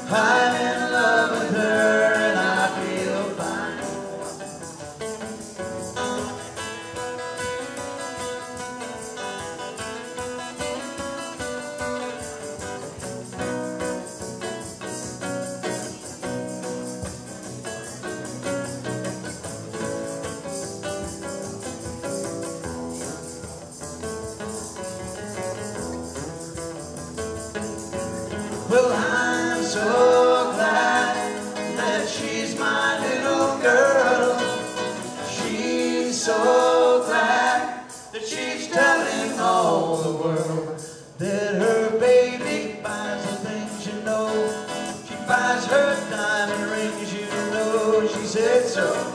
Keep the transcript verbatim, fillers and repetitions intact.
I'm in love with her and I feel fine. Well, I'm so glad that she's my little girl. She's so glad that she's telling all the world that her baby buys the things you know. She buys her diamond rings, you know. She said so.